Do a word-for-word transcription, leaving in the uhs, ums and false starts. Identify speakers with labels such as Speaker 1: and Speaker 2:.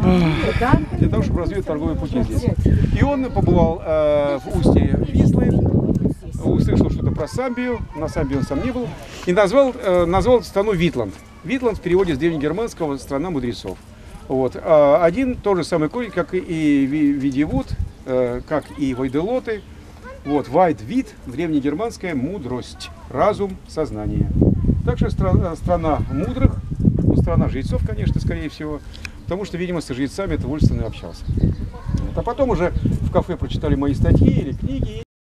Speaker 1: для того, чтобы развить торговые пути здесь. И он побывал э, в устье Вислы, услышал что-то про Самбию, на Самбии он сам не был, и назвал, э, назвал страну Витланд. Витланд в переводе с древнегерманского «страна мудрецов». Вот. А один тот же самый корень, как и Видивуд, э, как и Вайделоты. Вот. Вайд, вид, древнегерманская мудрость, разум, сознание. Также страна, страна мудрых, ну, страна жрецов, конечно, скорее всего, потому что, видимо, с жрецами это Вольстон и общался. А потом уже в кафе прочитали мои статьи или книги.